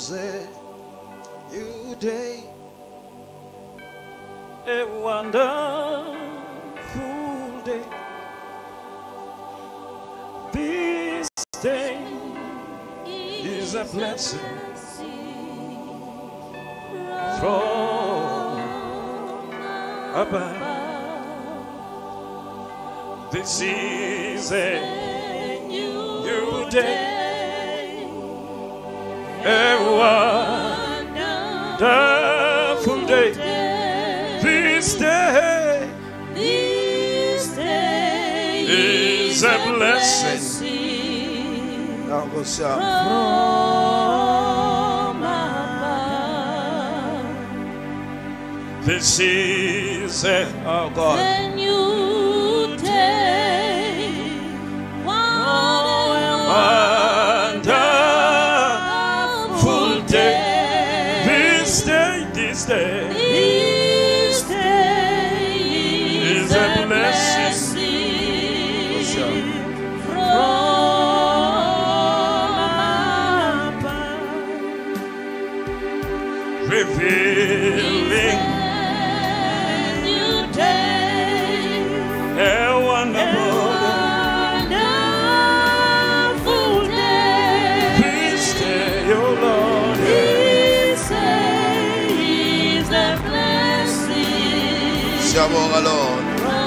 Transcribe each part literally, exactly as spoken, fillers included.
is a new day, a wonderful day. This day is a blessing from above. This is a new day, a wonderful day. This day, this day is a blessing now go shout. from above. This is a, Oh God. A new day, wonderful day. This day, this day This day is is a a blessing blessing from above. revealing New day, a wonderful wonderful day. this day, oh Lord. This day is a blessing Siyabonga Lord.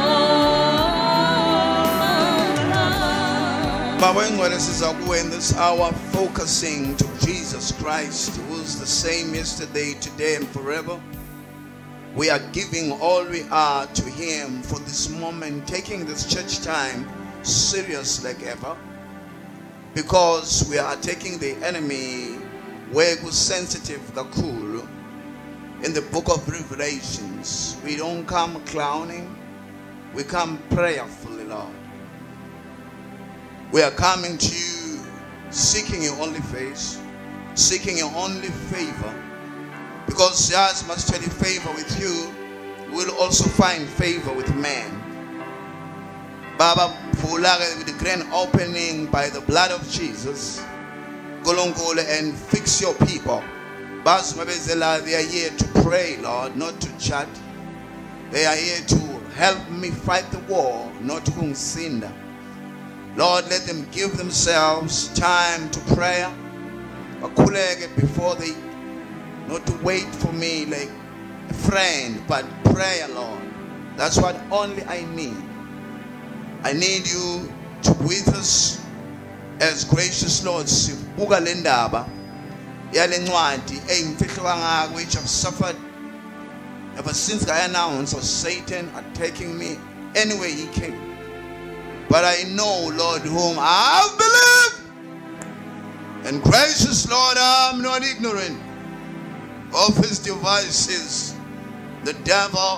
Baba engcwele siza kuwe in this hour focusing to Jesus Christ, who is the same yesterday, today and forever. We are giving all we are to him for this moment, taking this church time serious like ever, because we are taking the enemy where was sensitive kakhulu. In the book of Revelations, we don't come clowning, we come prayerfully, Lord. We are coming to you seeking your only face, seeking your only favor, because as much as favor with you, we'll also find favor with man. Baba, with the grand opening by the blood of Jesus, Golongole, and fix your people. They are here to pray, Lord, not to chat. They are here to help me fight the war, not to sin. Lord, let them give themselves time to prayer before they, not to wait for me like a friend, but prayer, Lord. That's what only I need. I need you to be with us as gracious Lord. Sibuka le ndaba yale ncwadi eyimfihlwa ngako which have suffered ever since I announced of Satan attacking me any way he came. But I know, Lord, whom I believe. And gracious Lord, I'm not ignorant of his devices. The devil,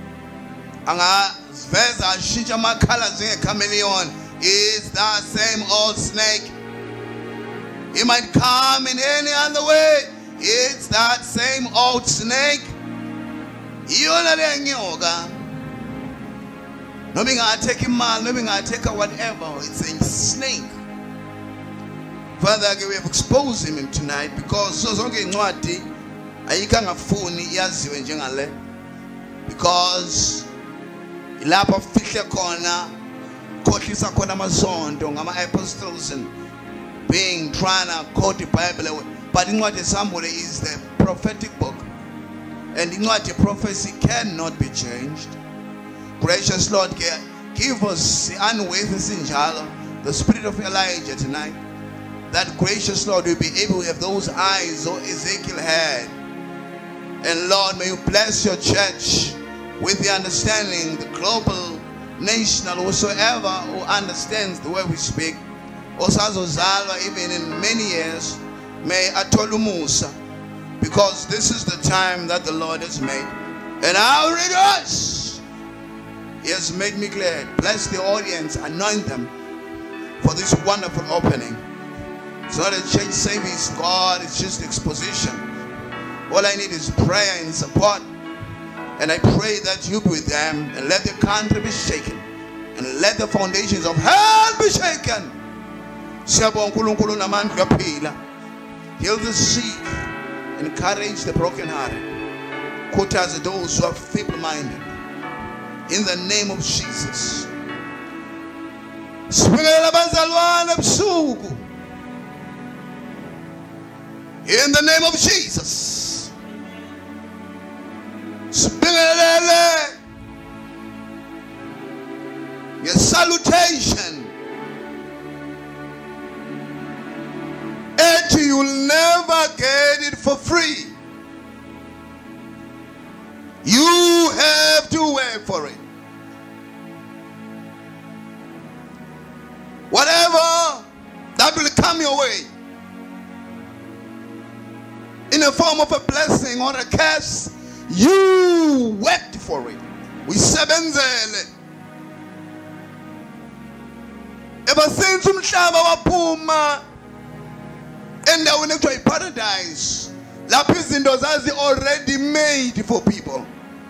angaveza ashintsha amakhala njengechameleon, is that same old snake. He might come in any other way. It's that same old snake. Yona le nyoka. No being I take him man, no being I take a whatever. It's a snake. Father, we have exposed him tonight because so zonke incwadi ayika ngafuni yaziwe njengale, because ilapha fihle khona khohlisa khona amazondo ngama apostles and being trying to quote the Bible. But incwadi somebody is the prophetic book, and incwadi prophecy cannot be changed. Gracious Lord, give us the unwavering the spirit of Elijah tonight, that gracious Lord will be able to have those eyes or Ezekiel had. And Lord, may you bless your church with the understanding, the global, national, whosoever who understands the way we speak, even in many years, may atolumusa, because this is the time that the Lord has made, and I'll rejoice. He has made me glad. Bless the audience, anoint them for this wonderful opening. It's not a church service, God, it's just exposition. All I need is prayer and support. And I pray that you be with them, and let the country be shaken, and let the foundations of hell be shaken. Heal the sick, encourage the brokenhearted, quarters those who are feeble-minded. In the name of Jesus. In the name of Jesus. Your salutation. And you'll never get it for free. You have to work for it. Whatever that will come your way in the form of a blessing or a curse, you worked for it. We sebenzele. Ever since umhlaba waphuma endaweni ekuthiwa iparadise, lapho izinto zazi already made for people.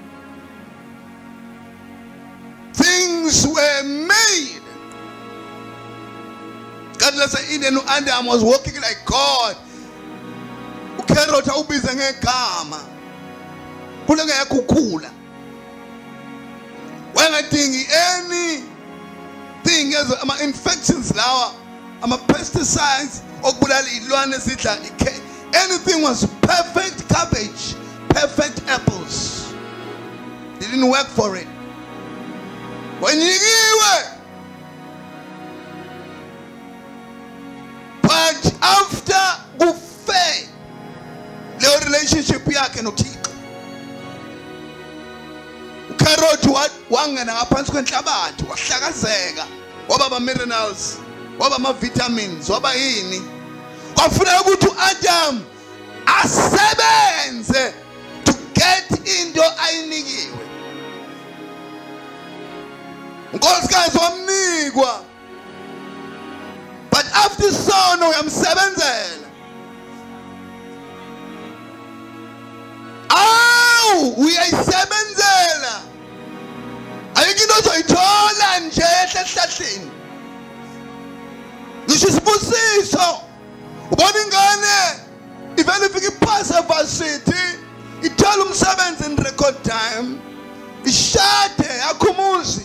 Things were made. God bless the Indian Adam was walking like God. Ukerota ubize ngegama. Kulenga yakukhula. Wangadingi anything as ama infections lawa, ama pesticides okubulala izilwane sidla. Anything was perfect cabbage, perfect apples. They didn't work for it. When you give but after buffet, the relationship yakhe noThixo. Ukherothi wangena ngaphansi kwenhlabathi wahlakazeka, waba ama minerals, waba ama vitamins, waba yini. Kwafuneka ukuthi uAdam asebenze to get into ayinikiwe. Unkosikazi wamnikwa. But after sono uyamsebenzela. Aw, uyayisebenzela. Ayikho into ozoyithola nje ehlahleni. Ngisho isibusiso. Ubona ingane ivele ifika iphasa varsity, ithola umsebenzi in record time. Ishade akhumuzi.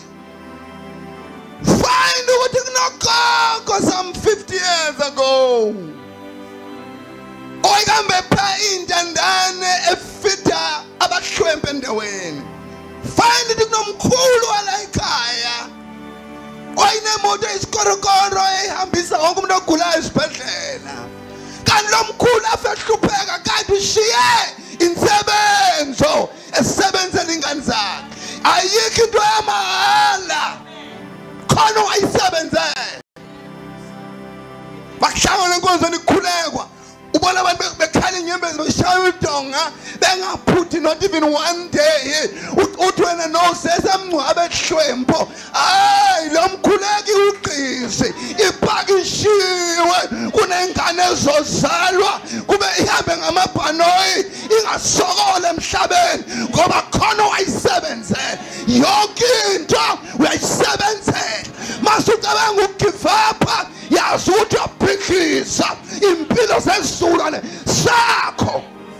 Find what you know because some fifty years ago. Oyikambe pha intandane efita abahlwempe endaweni. Find it kunomkhulu wala ekhaya. Oyinemoto isikorokoro ehambisa wonke umuntu ogulayo esibhedlela. Kanti lo mkhulu afehlupheka kanti ushiye insebenzo esebenzela ingane zakhe. Ayikho into yamahala. Khona wayisebenzela. Bakuhlangana enkonzweni ikhulekwa. Ubona abantu bekhala inyembezi beshaya udonga bengaphuthi not even one day. Uthi wena no sesamncwabe ehlwempo. Hayi lo mkhuleki uqisi ipakishiwe kunengane ezozalwa kube ihambe ngamabhanoyi ingasokole emhlabeni ngoba khona wayisebenzela. Yonke into uyayisebenzela. Masucabanga ukugive up yazi ukuthi uyaphikisa impilo sesizukulwane sakho.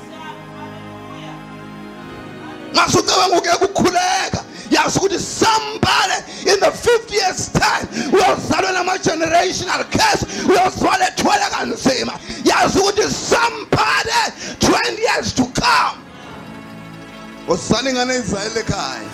Masucabanga ukuyeka ukukhuleka yazi ukuthi somebody in the fifty years time uyozalwa nama generational curse uyozalwa ethwele kanzima. Yazi ukuthi somebody twenty years to come usala ingane ezayile ekhaya.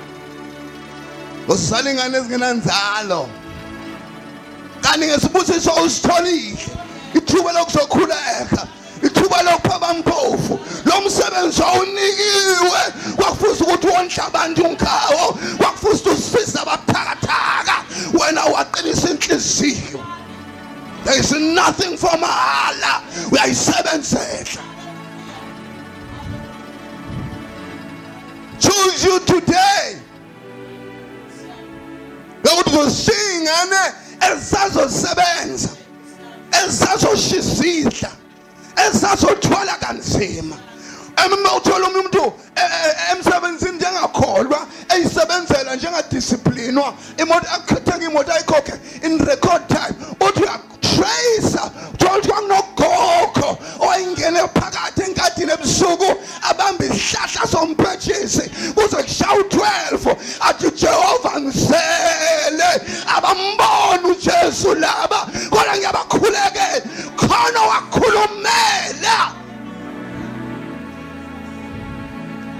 Usala ingane ezingenanzalo. Kanti ngesibusiso usitholile ithuba lokuzokhuleka, ithuba lokuphaba mpofu. Lo msebenzi awunikiwe kwakufuza ukuthi wonke abantu unkawo, kwakufuza usisiza abathakathaka wena waqinisa inhliziyo. There is nothing for mahala, uyayisebenzela. Choose you today. Uzosingane ezazosebenza, ezazoshisisa, ezazothwala kanzima. Uma uthola umuntu emsebenzini njengakholwa eyisebenzela njengadisciplinwa imoto akhethe imoto ayikhokhe in record time uthi uyatrace uthi kwakunogogo oyingene phakathi enkadini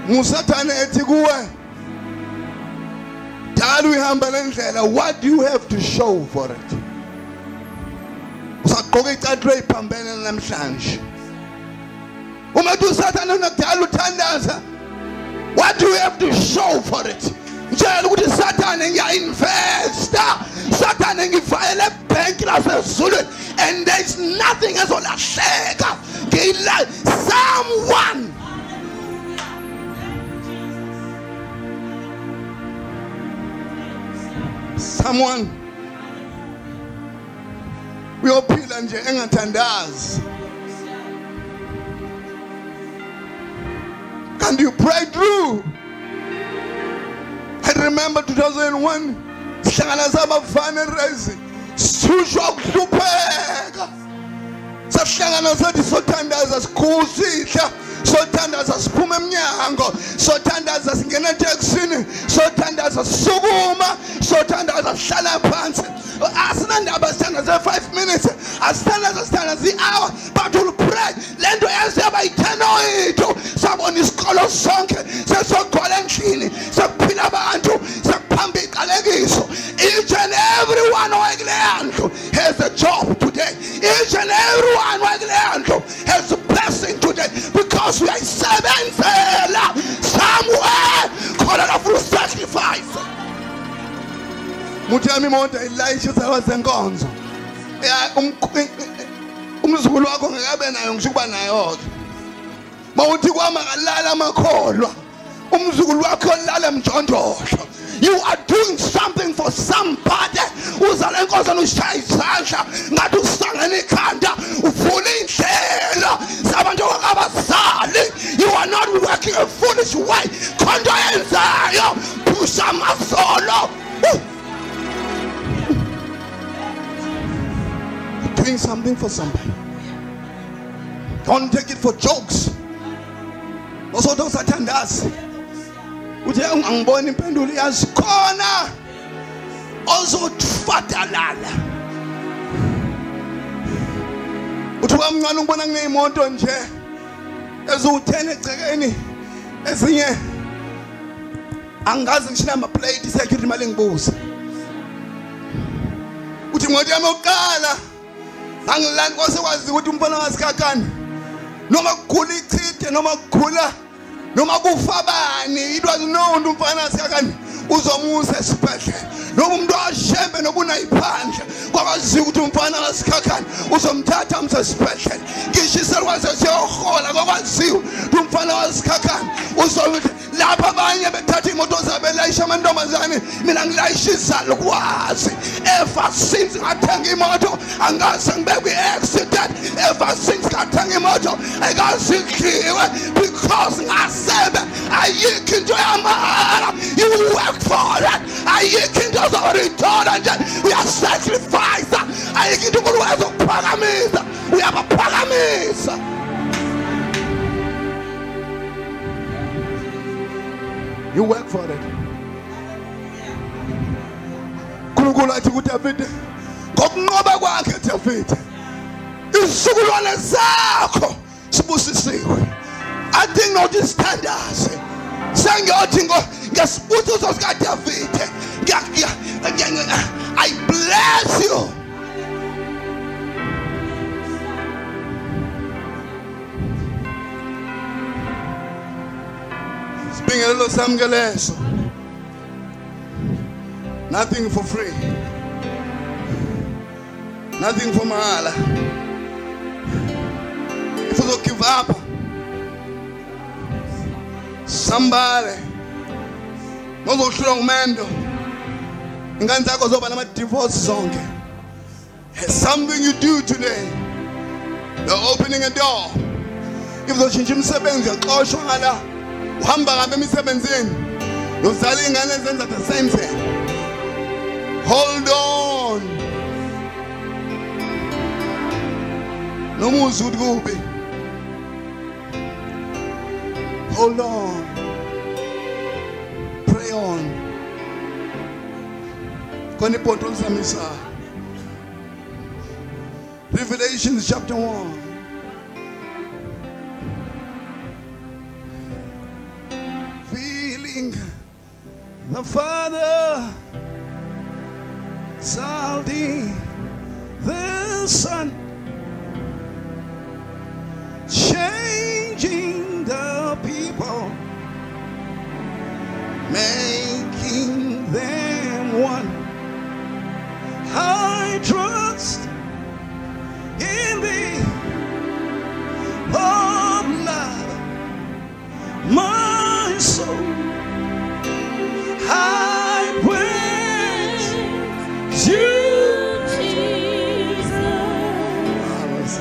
Musathane ethi kuwe dala uyihamba lendlela, what do you have to show for it? Usaqoka icathulo eziphambene namhlanje. Uma uthi usathane unakudala uthandaza, what do you have to show for it? Njalo ukuthi Sathane ngiya-investa, Sathane ngivayele ebhenki lasezulwini and there is nothing ezolahleka. Ngiyila someone someone uyophila nje engathandazi. Can you pray through? I remember two thousand one, sihlangana sabafana erezi, sithusha ukuhlupheka. Sahlangana sathi sothandaza sikhusihla, sothandaza siphume eminyango, sothandaza singena eteksini, sothandaza sisukuma, sothandaza sihlala phansi. Asinandaba sithandaza five minutes, asithandaza sithandaza i-hour, but we'll pray. Le nto yaze bayithena yethu, sabona isikolo sonke sesogcwala endlini, sekuphila abantu, sekuphamba iqalekiso. Each and every one owekule ndlu has a job today. Each and every one owekule ndlu has a blessing today, because we are sebenzela somewhere khona for sacrifice. Muthi yami imoto ilayisha sawasenkonzo. Ya umzukulu wakho ngeke nayo ngisho kuba nayo ke. Mawuthi kwama kalala amakholwa. Umzukulu wakho lala emjondosho. You are doing something for somebody. Uzala inkosana ushaya izandla ngathi usangena ikhanda uvula indlela sabantu abazali. You are not working a foolish way. Khonto yenzayo phusha amasolo. Doing something for somebody. Don't take it for jokes. Also those attendances. Uthi angibona impendulo yazikhona. Also tfadalala. Uthi kwamncane ubona kuneyimoto nje eziwu-ten egcekeni ezinye angazi ngisho number plate security imali ngibuza. Uthi imoto yami yokuqala angilani kwase kwazi ukuthi umfana wasikhakhani noma kukhula ichithe noma kukhula noma kufa bani, it was known umfana wasikhakhani uzomusa esibhedlela. Noma umuntu ashembe noma unayiphandla kwakwaziwa ukuthi umfana wasikhakhani uzomthatha umse esibhedlela. Ngisho iselwazi siyohola kwakwaziwa ukuthi umfana wasikhakhani uzomuthi lapha abanye bethatha imoto zabo elayisha amantombazane, mina ngilayisha izalukwazi. Ever since ngathenga imoto angaze ngibe kwi-accident. Ever since ngathenga imoto ayikaze idliwe, because ngasebe ayikho into yamahhala. You work for it. Ayikho into ozoritola nje, uyasacrifice. Ayikho into unkulunkulu azokuphakamisa, uyabaphakamisa. You work for it. Unkulunkulu athi kuDavide ngokunqoba kwakhe Davide isizukulwane sakho sibusisiwe. I think not the standards. Sengiyothi ngesibusiso sika Davide, I bless you. Sibingelelo samkeleso. Nothing for free. Nothing for mahala. If you don't give up, somebody no strong man do ingane zakho zoba nama divorce zonke. There's something you do today. You're opening a door. If uzoshintsha imisebenzi yaxoshwa ngala uhamba ngabe emisebenzini yozala ingane ezenza the same thing. Hold on. Noma uzudi kubi. Hold on. Pray on. Koni poto samisa. Revelations chapter one. revealing the Father, exalting the Son, changing the people, making them one. I trust in thee, oh love, my soul. I praise you, Jesus,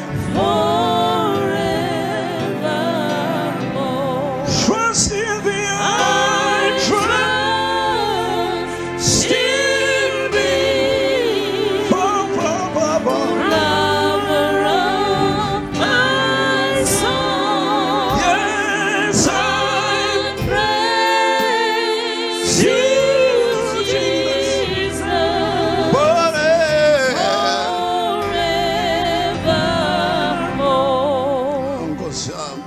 forevermore. trust in thee, I trust in thee, oh, oh, oh, oh. Lover of my soul. Yes, I Praise you, Jesus, forevermore. Nkosi yami.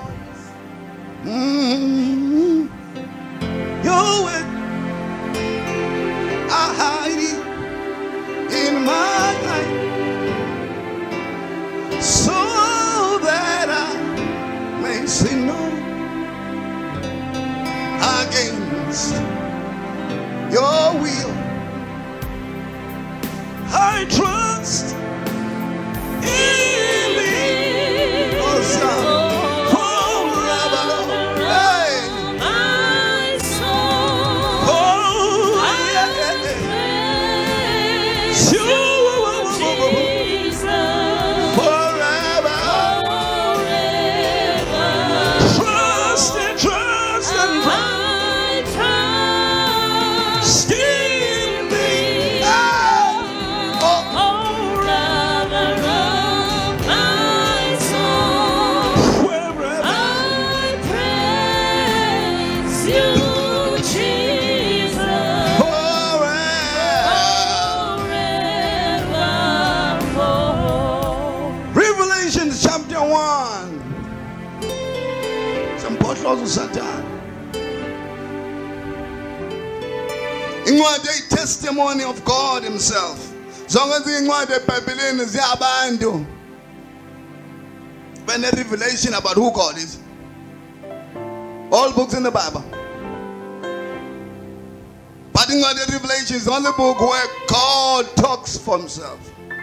Mm. Your way, I hide it in my life, so that I may sin no against your will. I trust in thee, Nkosi yami. Forever, hey. My soul. Oh, yeah, yeah, yeah. Praise you, You Jesus, forever. forever. Trust and trust and I trust trust in thee. Ah. Oh, oh, lover of my soul. forever. I praise you, Jesus, Forever. forevermore. Revelation chapter one. Semphohloza uSathane. Incwadi eyi testimony of God himself. Zonke izincwadi eBhayibhelini ziyabantu. When a revelation about who God is. All books in the Bible. But in the Revelation is the only book where God talks for himself.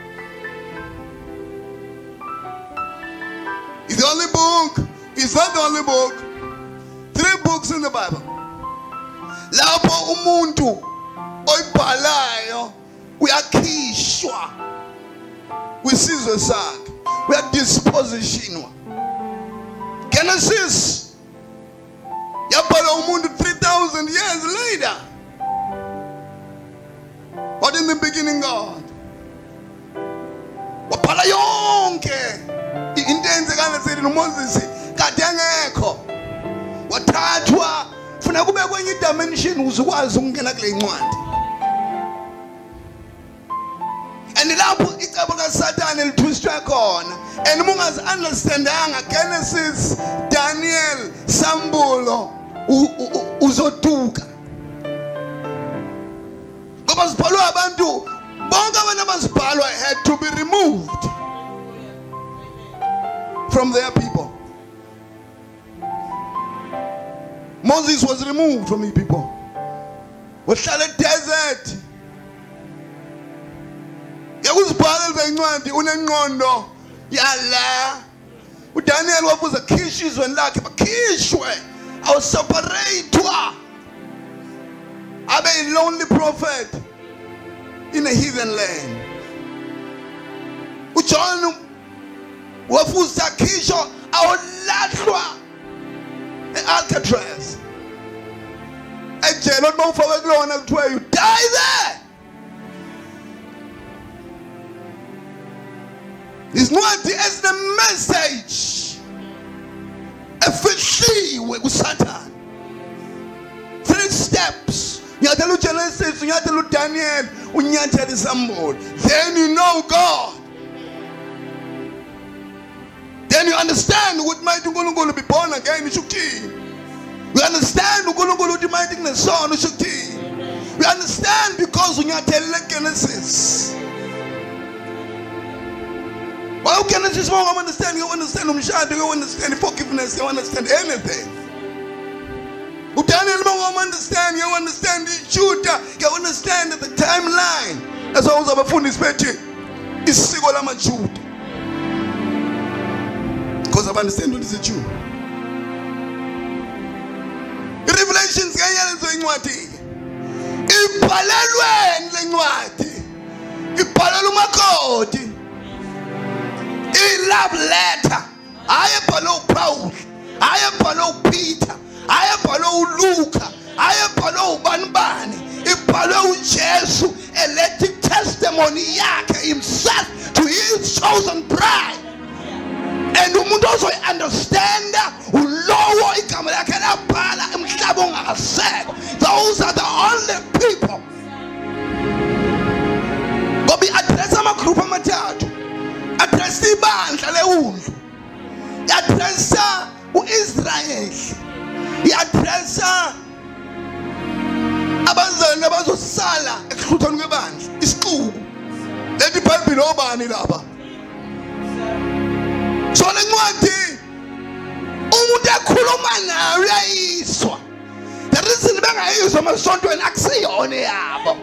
It's the only book. It's not the only book. Three books in the Bible. Lapho umuntu oyibhalayo uyakhishwa kwisizwe sakhe, uyadispositionwa. Genesis yabhala umuntu three thousand years later. But in the beginning God wabhala yonke into eyenzekana seli noMoses kade engekho, wathathwa funa kube kwenye dimension uzukwazi ukungena kule incwadi. And lapho icebo kaSathane litwistwe khona, and mungazi understandanga Genesis, Daniel, Sambulo uzoduka. Ngoba sibhalwe abantu bonke abantu abazibhalwa had to be removed from their people. Moses was removed from his people. Wahlala desert. Yakuzibhala lezincwadi unengqondo yala. uDaniel wabuza khishwa izweni lakhe bakhishwe awuseparatedwa abe a lonely prophet in a heathen land. uJohn wafuza khishwa awulahlwa eAlcatraz ejele bawufake kulona kuthiwa you die there. Incwadi as the message efihliwe kuSathane. Three steps. Unyathela uGenesis, unyathela uDaniel, unyathela iSamuel. Then you know God. Then you understand what might uNkulunkulu be born again. You understand uNkulunkulu uthi mayithi kunesono usho ukuthini. We understand because unyathele Genesis. Well, Genesis won't understand, you understand umshado, you understand forgiveness, you understand anything. Daniel won't understand, you understand Judah, you understand the timeline. That's why I was about to say isiko lamaJuda. Because I understand what is a Jew. Revelations kayenzo incwadi. Ibhalelwe lencwadi. Ibhalelwe umakoti. I-love letter. Ayebhalwe uPaul. Ayebhalwe uPeter. Ayebhalwe uLuka. Ayebhalwe ubani bani. Ibhalwe uJesu electing testimony yakhe himself to his chosen bride. And umuntu also understand ulowo igama lakhe labhala emhlaba ongasekho. Those are the only people. Ngoba i-address amagroup amathathu. Address ibandla leundlu. I-addressa uIsrael. I-addressa abazali abazosala ekuhluthweni kwebandla. Isiqubu. Lethi iBhayibheli obani laba? So lencwadi umuntu ekhuluma nayo uyayiswa. The reason bengayizwa emasontweni akusiyona yabo.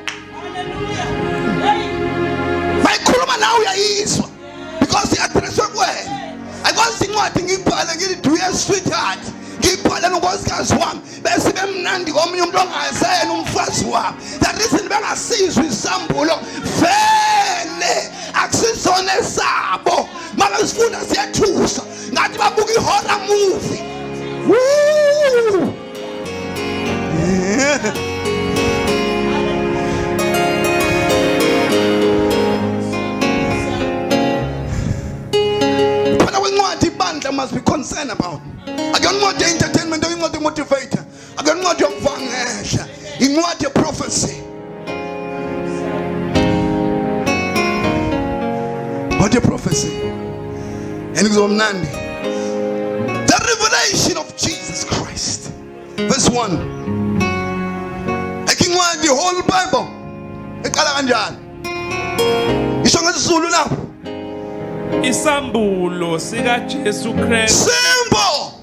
Bayikhuluma nawe uyayiswa because i-addresswe kuwena. Ayikwazi incwadi ngibhala ngithi dear sweetheart, ngibhala nonkosikazi wami bese bemnandi komunye umuntu ongaseyena umfazi wami. The reason bengasizwa isambulo vele akusizona esabo. Mama sifunda siyathusa ngathi babuka i-horror movie. Woo! But when what ibandla must be concerned about. I don't want the entertainment, I don't want the motivator. I don't want your vangesha. I want your prophecy. What your prophecy? And it's on Nandi. The revelation of Jesus Christ. Verse one. I can want the whole Bible. Isonga now. Isambulo sika Jesu Christ. Simple.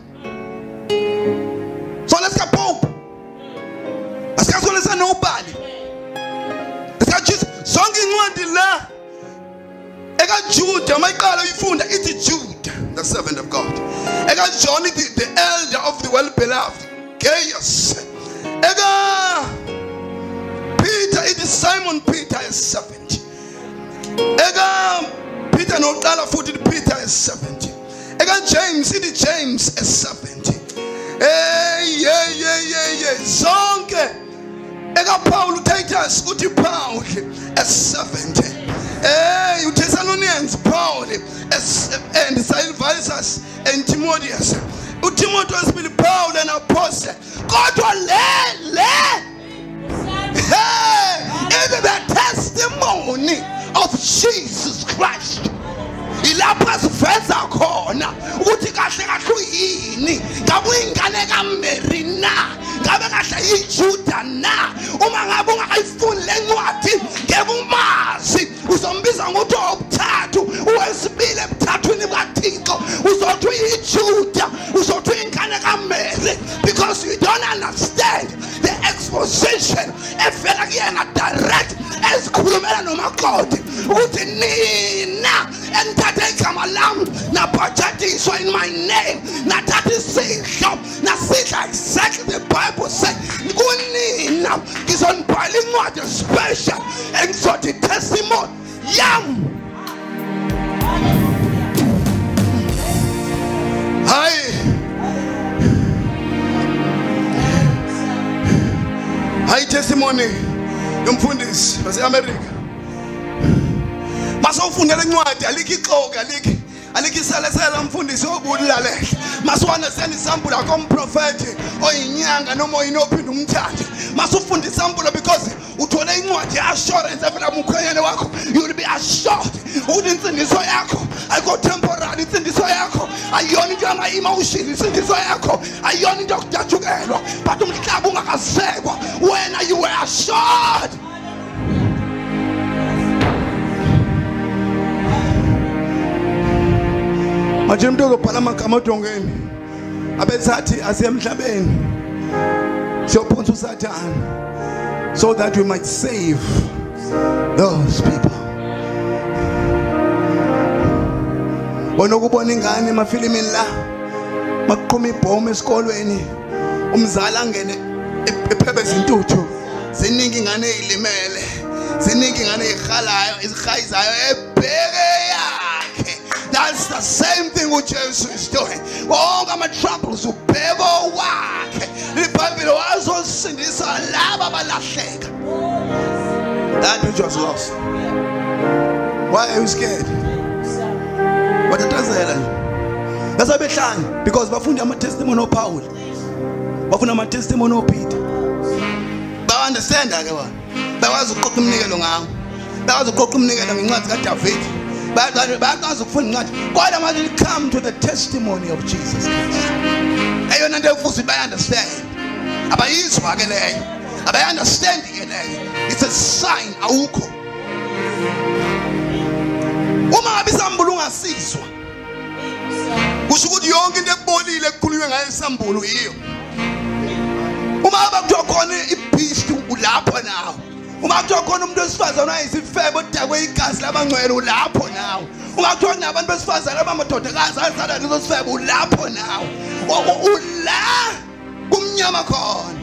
So let's get Pope. Let's get let's nobody. Let's get Jesus. Songing one the la. I got Judah, my God, you found it's Judah, the servant of God. I got John, the, the elder of the well-beloved. Gaius. I got Peter, it is Simon Peter, a servant. I got Peter, no dollar footed Peter, a servant. I got James, it is James, a servant. Hey, yeah, yeah, yeah, yeah. Zonke. I got Paul, Titus, Uti Paul, a servant. Hey, you Thessalonians, Paul, and Silvanus, and Timotheus. Timotheus with Paul and Apostle. God will let, let. Hey, it is the testimony of Jesus Christ. Ilapha siveza khona ukuthi kahle kahle uyini ngabe ingane kaMary na ngabe kahle iJuda na uma ngabe ungayifuni lencwadi ngeke umazi uzombiza ngokuthi obuthathu uwesibili ebuthathwini kaThixo uzothi uyiJuda uzothi ingane kaMary because you don't understand the exposition evela kuyena direct esikhulumela nomakoti ukuthi nina enthathe igama lami nabhajatiswa in my name nathatha isidlo nasidla exactly the Bible says kunina ngizonibhala incwadi special engizothi testimony yam. Hayi hayi testimony yomfundisi waseAmerica. Masawufundela incwadi alikho ixoka alikho alikho iselesela umfundisi obulalela masiwana send isample akho umprofeti oyinyanga noma oyinophi umthandi masufunda isample because uthola ubhala incwadi ye-assurance evela kumkhwenyane wakho, you will be assured ukuthi insindiso yakho ayikho temporary. Insindiso yakho ayiyona into yama-emotion. Insindiso yakho ayiyona into yokudatshukelwa, but umhlaba ungakasekwa wena you were assured. Manje umuntu uzobhala amagama odongeni abezathi asiyemhlabeni siyophonsa uSathane so that we might save those people. Wona ukubona ingane emafilimini la makuqhuma ibhomu esikolweni umzali angene ephebeza intuthu, ziningi ingane ezilimele, ziningi ingane ezikhalayo ezihayizayo ebheke yakhe. That's the same thing what Jesus is doing. Wonke ama-troubles ubheko wakhe. IBhayibheli wazosindisa laba abalahleka. That which was lost. Why are you scared? What does that? That's why behlanya, because bafunda ama-testimony of-Paul, bafunda ama-testimony of-Peter. Ba understand ke bona. Bakwazi ukuqoqa umnikelo ngawo. Bakwazi ukuqoqa umnikelo ngencwadi kaDavid. Bakwazi ukufunda incwadi. Kodwa manje come to the testimony of Jesus Christ. Eyona nto efuthi bayi understand. Abayizwa ke leyo. Abayi understand ke leyo. It's a sign awukho. Uma ngabe isambulu ungasizwa, kusho ukuthi yonke into ebolile ekukhulunywe ngayo isambulu iyo. Uma ngabe kuthiwa khona i-beast ulapho nawo. Uma kuthiwa khona umuntu wesifazane oyisifebe odakwe igazi labangcwele ulapho nawo. Uma kuthiwa kunabantu besifazane abamadodakazi azala lezo sifebe ulapho nawo. Ula kumnyama khona.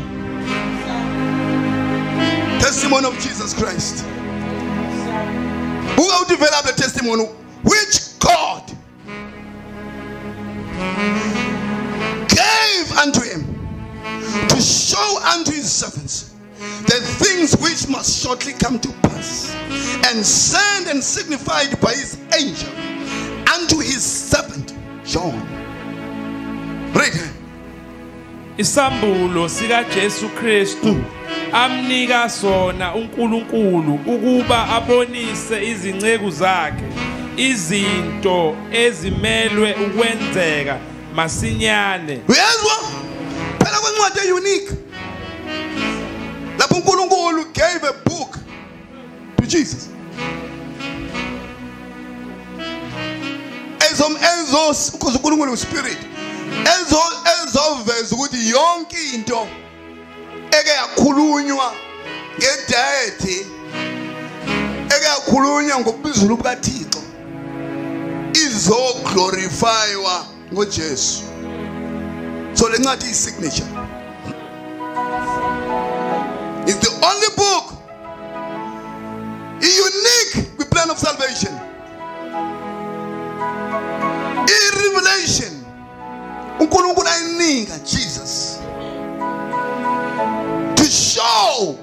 Testimony of Jesus Christ. Who will develop the testimony? Which God gave unto him to show unto his servants the things which must shortly come to pass, and sent and signified by his angel unto his servant John. Read. Isambulo sika Jesu Kristu amnika sona uNkulunkulu ukuba abonise izinceku zakhe izinto ezimelwe ukwenzeka masinyane. Uyezwa? Phela kwencwadi eunique. Lapho uNkulunkulu gave a book to Jesus. Ezom ezos because uNkulunkulu uSpirit. Ezo ezoveza ukuthi yonke into eke yakhulunywa ngedeity, eke yakhulunywa ngobuzulu bukaThixo, izo glorifywa ngoJesu. So le ncwadi signature. It's the only book unique with plan of salvation. In Revelation, uNkulunkulu ayinika Jesus to show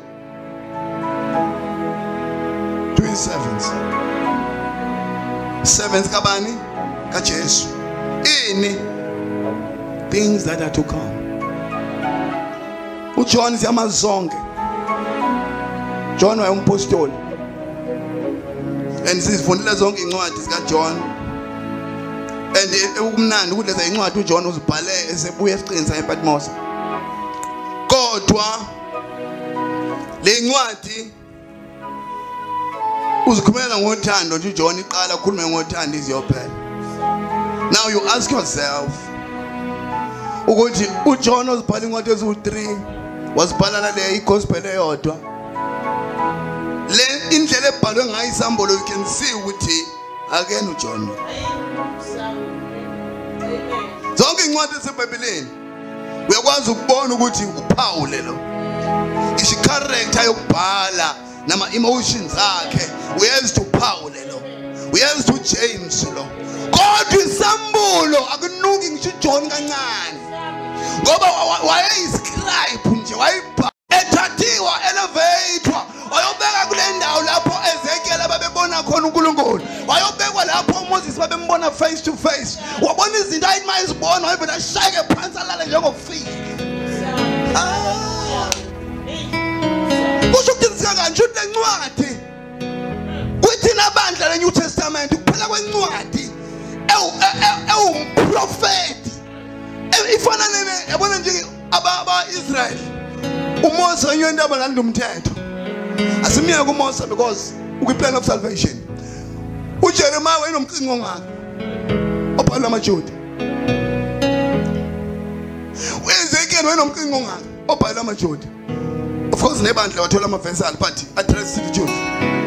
to his servants. Servants kabani? Ka Jesu. Ini things that are to come. uJohn siyamazonke. John wayengumpostoli. And sizifundile zonke incwadi zika John. And ukumnandi ukuthi leza incwadi uJohn uzibhale esebuya esiqinisa ePatmos. Kodwa le incwadi uzikhulumela ngothando nje uJohn iqala ukhulume ngothando iziyophela. Now you ask yourself ukuthi uJohn uzibhala incwadi eziwu three wazibhala le igospel eyodwa. Le indlela ebhalwe ngayo isambulo you can see ukuthi again uJohn. Zonke incwadi eseBhayibhelini uyakwazi ukubona ukuthi uPaul lo is character yokubhala nama emotions akhe uyazi to Paul lo uyazi to James lo. Kodwa isambulo akunuki ngisho uJohn kancane ngoba wayeyiscribe nje wayibhala ethathiwa elevator wayobeka kule ndawo lapho Ezekiel ababebona khona uNkulunkulu, wayobekwa lapho Moses babembona face to face, wabona izinto ayimazibona wayevela shayeke phansi alale njengofika. Kusho ukuthi ngisho lencwadi kuthina bandla le New Testament kuphela kwencwadi ewumprofeti ifana nene yabona nje aba Israel uMose uyendaba nandumthetho asimiya kuMose because ukuplan of salvation uJeremiah wayenomcingo ngakho obhala amaJuda uEzekiel wayenomcingo ngakho obhala amaJuda of course nebandla wathola amavesi ali but address the Jews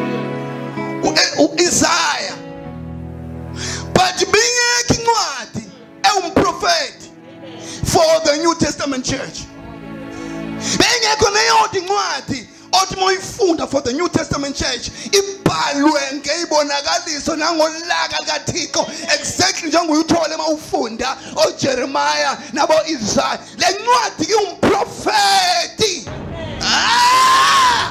uIsaiah but being a incwadi ewumprofeti for the New Testament church bengekho neyodwa incwadi othi moyifunda for the New Testament church ibhalwe ngeyibonakaliso nangolaka likaThixo exactly njengoba uyithola mawufunda oJeremiah nabo Isaiah le ncwadi iwumprofeti ah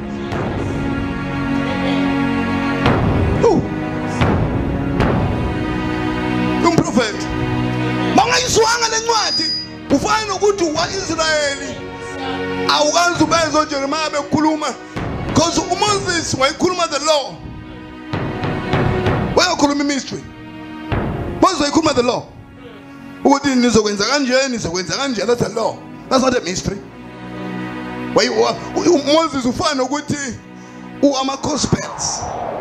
umprofeti mangayiswanga le ncwadi ufana nokuthi waIsrayeli awukanzi ubenza oJeremiah bekhuluma because uMoses wayikhuluma the law wayakhuluma imystery Moses wayikhuluma the law ukuthi nizokwenza kanje nizokwenza kanje that's a law that's not a mystery wayi uMoses ufana nokuthi uama gospels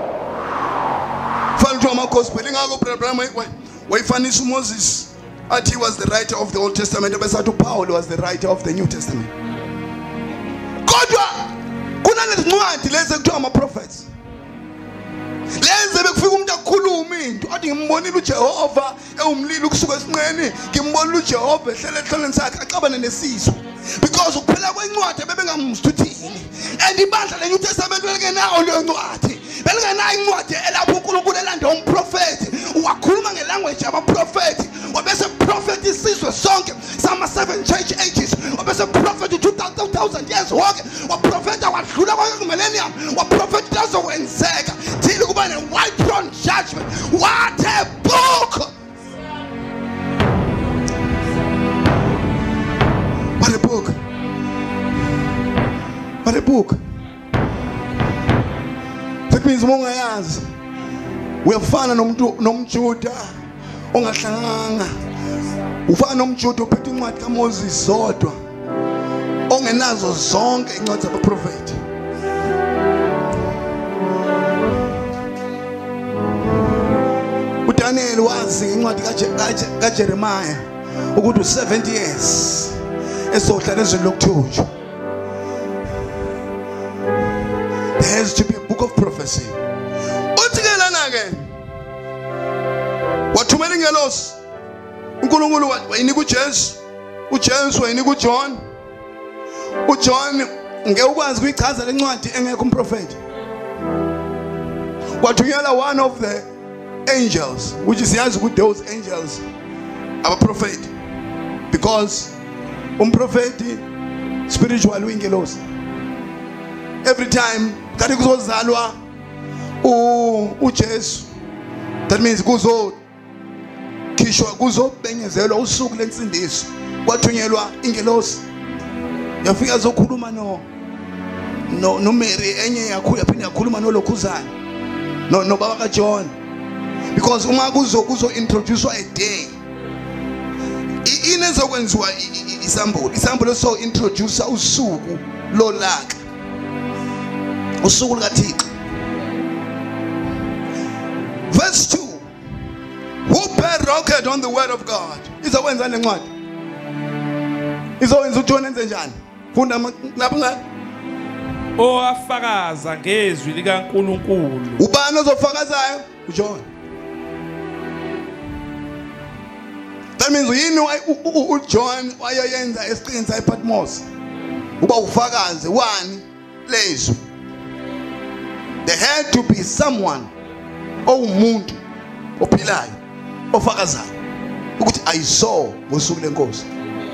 fana to ama gospel ingakho Abraham wayifanisa uMoses athi he was the writer of the Old Testament besathi uPaul was the writer of the New Testament kodwa kunalezincwadi lezi ekuthiwa ama prophets lenze bekufika umuntu akhuluma into athi ngimbonile uJehova ewumlilo kusuka esinqeni ngimbonile uJehova ehlele ehlelweni sakhe axabane nesizwe because ukuphela kwencwadi bebengamsithini and ibandla le New Testament belingenawo leyo ncwadi belingenayo incwadi elapho uNkulunkulu elanda umprofeti wakhuluma ngelanguage yabaprofeti wabese prophet isizwe sonke sama seven church ages wabese prophet two thousand years wonke waprofeta wadlula kwa millennium waprofeti lazokwenzeka thile kuba ne white throne judgment what a book what a book what a book that means mongayazi uyafana nomuntu nomjuda ongahlanganga ufana nomjuda ophethe incwadi kaMoses zodwa ongenazo zonke incwadi zabaprofeti uDaniel wazi incwadi kaJeremiah ukuthi u-seventy years esohlala ezweni lokuthunjwa there has to be a book of prophecy uthi ke lana ke wathumela ingelosi uNkulunkulu wayinika uJesu uJesu wayinika uJohn uJohn ngeke ukwazi kuyichaza lencwadi engekho umprofeti wathunyela one of the angels which is yazi ukuthi those angels aba prophet because umprofeti spiritual uyingelosi every time kathi kuzozalwa u uJesu that means kuzo khishwa kuzobenyezelwa usuku lensindiso kwathunyelwa ingelosi yafika zokhuluma no no no Mary enye yakho yaphinda yakhuluma nolokhuzana no no baba kaJohn because uma kuzo kuzo introduce a day inezokwenziwa isambulo isambulo so introduce usuku lolaka usuku likaThixo verse two who bear rocket on the word of God izokwenza lencwadi izokwenza uJohn enze njani funda lapha nga owafakaza ngezwi likaNkulunkulu ubani ozofakazayo uJohn that means yini uJohn wayeyenza esiqini sayiPatmos uba ufakaze wani lezwi there had to be someone owumuntu ophilayo ofakazayo ukuthi I saw ngosuku lenkosi.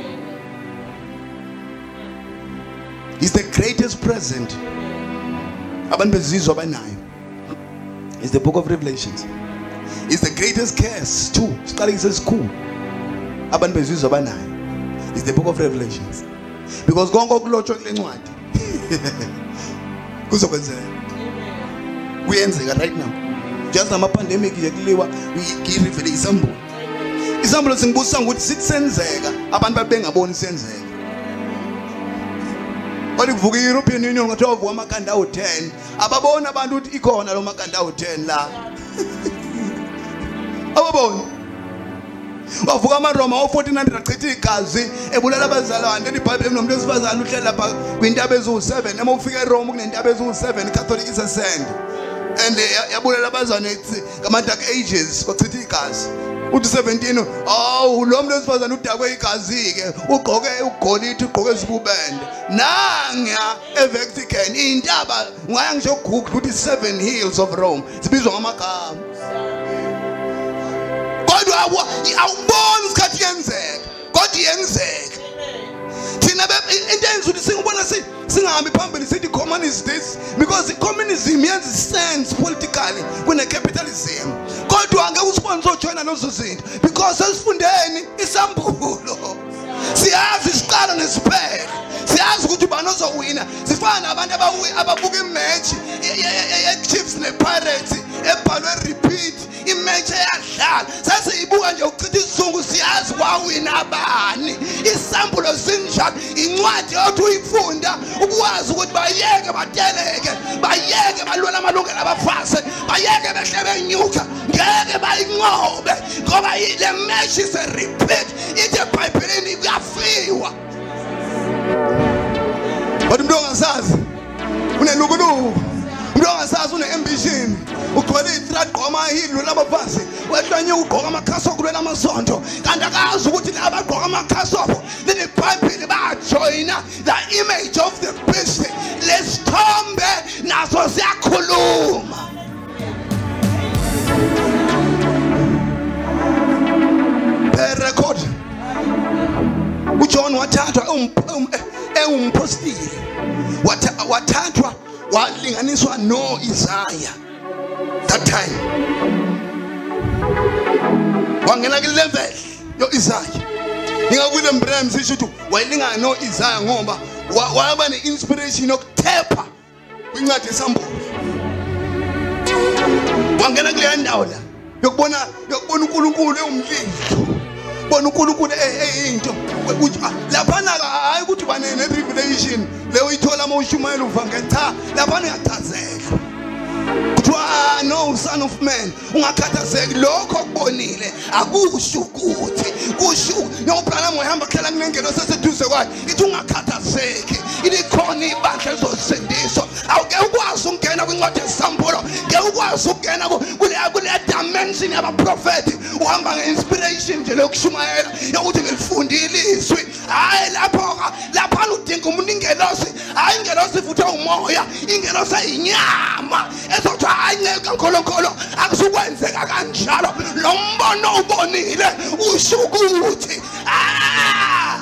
Is the greatest present abantu bezizwe abanayo is the book of Revelations. Is the greatest curse too siqale isesikhulu abantu bezizwe abanayo is the book of Revelations because konke okulotshwe kule ncwadi kuzokwenzeka kuyenzeka right now just ama pandemic yekuliwa ngirivele isambulo isambulo singibusa ukuthi sitsenzeka abantu babengaboni senzeka olivuka iEuropean Union ngathi wavuka amakanda awu ten ababona abantu ukuthi ikhona lo makanda awu ten la ababona wavuka amaRoma o fourteen hundred achitha igazi ebulala abazalwane iBhayibheli kunomuntu wesifazane uhlela lapha kwintaba eziwu seven ema ufika eRoma kunentaba eziwu seven Catholic is a sand and yabulala abazalwane ngama dark ages kwachitha igazi uthi seventeen awu lo muntu wesifazane udakwe igazi ke ugqoke ugolide ugqoke izibubende nanga eVatican intaba ngaya ngisho Google uthi seven hills of Rome sibizwa ngamagama kodwa awuboni isikhathi yenzeka kodwa yenzeka thina into enza ukuthi singubona singahambi phambili sithi communism this because communism yenza sense politically kune capitalism kodwa angeke usibone uzojoina lezo zinto because sesifundeni isambulo siyazi isiqalo nesiphelo siyazi ukuthi ubani ozowina sifana nabantu ababuka imatch ye-Chiefs ne-Pirates ebhalwe repeat imatch eyadlala sesiyibuka nje ukuchitha isizungu siyazi wawina abani isambulo sinjalo incwadi yothi uyifunda ukwazi ukuthi bayeke bateleke bayeke balwela amalungelo abafazi bayeke behle benyuka ngeke bayinqobe ngoba ile match is a repeat ithi eBhayibhelini kuyafiwa kodwa umuntu ongasazi unelukuluku umuntu ongasazi une-ambition ugcwele i-trad gqoka amahili labafazi wehlanye ugqoka amakhasoko lwela amasonto kanti akazi ukuthi laba bagqoka amakhasoko leli Bhayibheli bajoyina the image of the beast lesithombe naso siyakhuluma per record uJohn wathathwa ewumpostile wathathwa walinganiswa no Isaiah that time wangena kule level yo Isaiah ngakule Mbrams isho ukuthi wayilingana no Isaiah ngoba waba ne-inspiration yokuthepha kwincwadi yesambulo wangena kule ndawo la yokubona yokubona uNkulunkulu ewumlilo bona uNkulunkulu eyinto laphana hayi ukuthi bane ne-revelation leyo uyithola uma ushumayela uvange cha laphana uyachazeka kuthiwa no son of man ungakhathazeki lokho okubonile akusho ukuthi kusho nokuphana ngohamba khela kunengelo seseduze kwakhe ithi ungakhathazeki ilikhona ibandla ezosindiswa awuke ukwazi ukungena kwincwadi yesambulo ke ukwazi ukungena kule kule dimension yabaprofeti uhamba ngeinspiration nje lokushumayela yokuthi ngilifundile izwi hayi lapho lapha udinga umuntu ingelosi hayi ingelosi futhi umoya ingelosi inyama ezothi hayi ngeke nkolonkolo akusukwenzeka kanjalo lo mbono ubonile usho ukuthi ah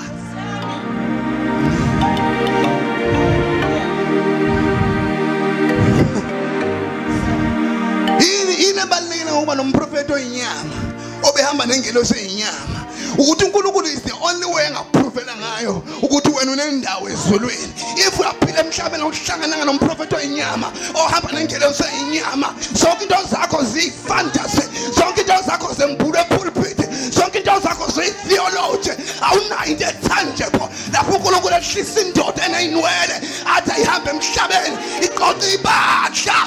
inebalekile ngoba nomprofeti oyinyama obehamba nengelosi eyinyama ukuthi uNkulunkulu is the only way engaprofela ngayo ukuthi wena unendawo ezulwini if uyaphila emhlabeni uhlangana nomprofeti oyinyama ohamba nengelosi eyinyama zonke into zakho ziyifantasy zonke into zakho zembule pulpit zonke into zakho ziyi-theology awunayo into etangible lapho uNkulunkulu ehlisa indoda eneyinwele athi ayihambe emhlabeni iqoqa ibadla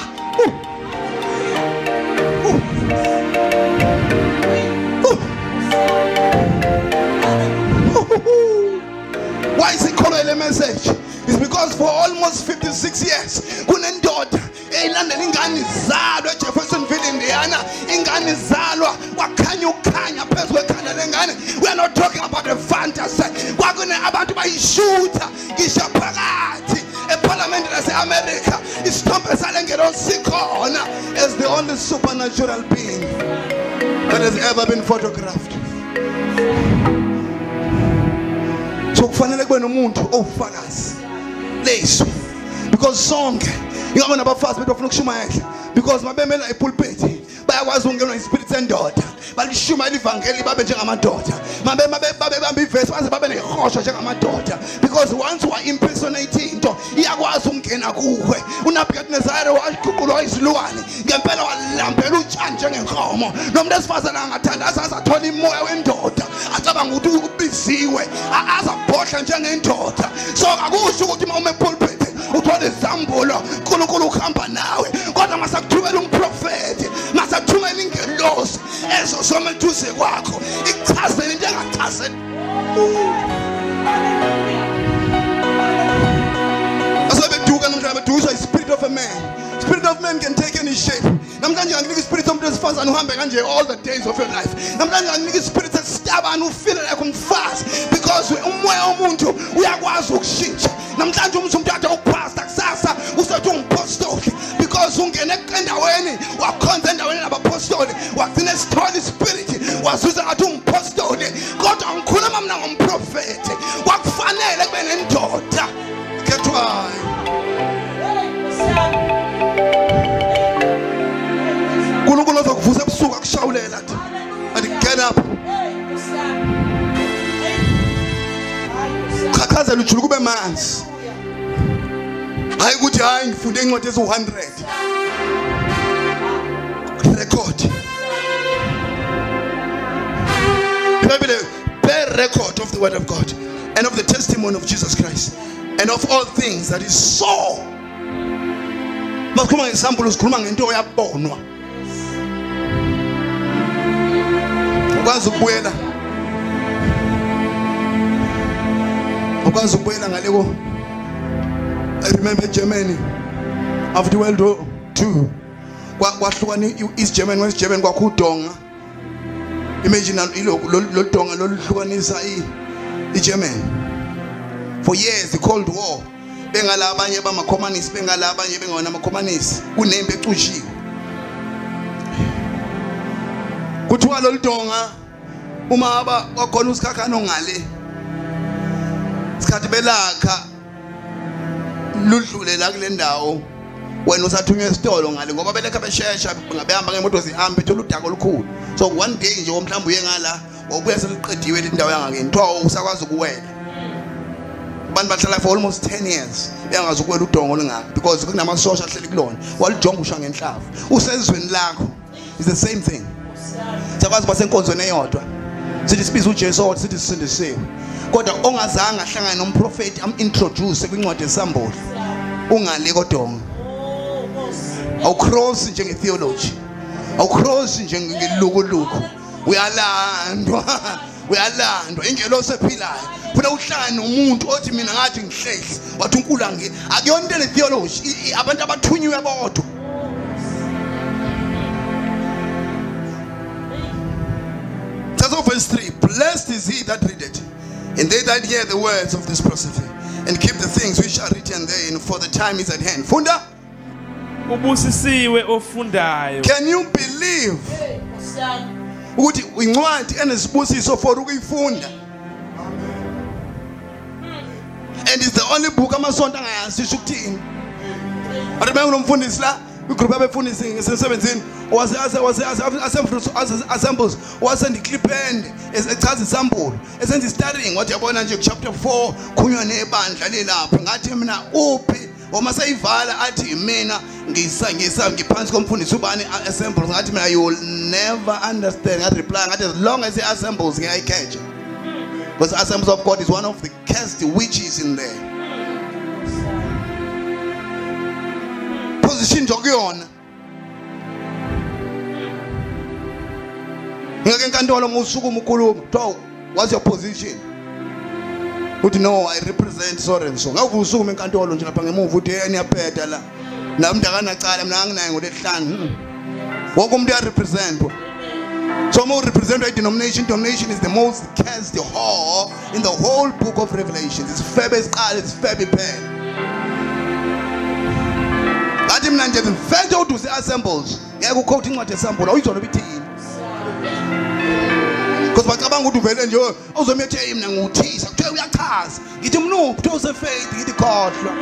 why is it called a message? It's because for almost fifty-six years kunendoda eyilandela ingane zalo eJeffersonville Indiana ingane zalwa wakhanya ukhanya phezu kwekhanda lengane. We are not talking about a fantasy. Kwakune abantu bayishutha ngisho phakathi eParliament lase-America isithombe salengelo sikhona as the only supernatural being that has ever been photographed. So kufanele kube nomuntu owufakazi leso because sonke ingabona abafazi bethu bafuna ukushumayela because mabemela epulpit bayakwazi ukungenwa ispirit sendoda balishuma ilivangeli babe njengamadoda mabe mabe babe bamba ivesi baze babe nehosha njengamadoda because once wa impersonate into iyakwazi ukungena kuwe uNebukadnezar washuqulwa izilwane ngempela walambela utshani njengenkomo nomuntu esifazana angathanda asazathola imoya wendoda acabanga ukuthi ubiziwe azabhodla njengendoda so akusho ukuthi uma umepulpit uthola izambulo uNkulunkulu uhamba nawe kodwa masakuthumela umprofeti masakuthumela ingelosi ezo someduze kwakho ichazele into engachazeli asabeduka namhlanje beduka ispirit of a man. Spirit of man can take any shape. Namhlanje anginika ispirit somuntu esifazana uhambe kanje all the days of your life. Namhlanje anginika ispirit estabana ufeel like umfazi because umoya womuntu uyakwazi ukushintsha. Namhlanje umuntu umthatha ukupasta kusasa usethi ungipostoli because ungene endaweni wakhonza endaweni labapostoli wagcina esithola ispirit wazuza ngathi ungipostoli kodwa ngikhuluma mina ngomprofeti wakufanele kube nendoda kethwayo uNkulunkulu uzokuvusa ebusuku akushawulela athi and get up chakhazela ujulu kube manzi hayi ukuthi hayi ngifunde incwadi ezi one hundred record the Bible bear record of the word of God and of the testimony of Jesus Christ and of all things that is so makhuluma ngesample sikhuluma ngento yabonwa ukwazi ukubuyela ukwazi ukubuyela ngaleko I remember Germany after World War Two kwahlukana East Germany West Germany kwakhudonga imagine lo donga loluhlukanisa i Germany for years the Cold War bengala abanye bama communists bengala abanye bengona ama communists kunembe ecushiwe kuthiwa lo lidonga uma aba wakhona usikhakhano ngale sikhathi belakha ludlule la kule ndawo wena usathunywa esitolo ngale ngoba belekha beshesha ngabehamba ngemoto zihambe ethola udako olukhulu so one day nje omhlawumbe uye ngala wabuya seliqediwe indawo yangakeni kuthiwa usakwazi ukuwela abantu bahlala for almost ten years bengazi ukuwela udongo lungaka because kunamasosha ahleli kulona walijonga usha ngenhlavu usezweni lakho is the same thing sakwazi basenkonzweni eyodwa sithi sibiza uJesu sithi sisindisiwe kodwa ongazange ahlangane nomprofeti am introduce kwincwadi yesambulo ungale kodonga awucross njenge theology awucross njenge lukuluku uyalandwa uyalandwa ingelosi ephilayo funa uhlangane nomuntu othi mina ngathi ngihlehli wathi uNkulunkulu ange akuyona into le theology abantu abathunywe bodwa verse three blessed is he that readeth and they that hear the words of this prophecy and keep the things which are written therein for the time is at hand. Funda ubusisiwe ofundayo. Can you believe ukuthi incwadi enesibusiso for ukuyifunda and it's the only book amasonto angayasisho ukuthini ade bengumfundisi la igroup abefundisi ngesemsebenzini wase wase assembles wasend iclipend echaza isample esenza studying wathi yabona nje chapter four khunywa nebandla lelapha ngathi mina uphi uma seyivala athi mina ngisa ngisa ngiphansi komfundisi ubani assembles ngathi mina you will never understand ngathi reply ngathi as long as he assembles ngiyayikhetha because assemblies of God is one of the cursed witches in there position jokuyona ngeke nkantolo musuku umkhuluma to what's your position uthi no I represent so and so ngaku usuku enkantolo nje lapha ngemuva uthi eniyaphetha la nami ndakanacala mina nginaye ngolesihlanu wonke umuntu uya represent so more represent a denomination denomination is the most cursed whore in the whole book of Revelation. It's Febe Qal, it's Febe Pen. Ngathi mina nje mfethe uduze assembles ngeke uquote incwadi esample awuyizona bithini because bacabanga ukuthi uvele nje uzomethe mina nguthisa kuthe uyachaza ngithi mnuphi kuthe usefaith ngithi khodla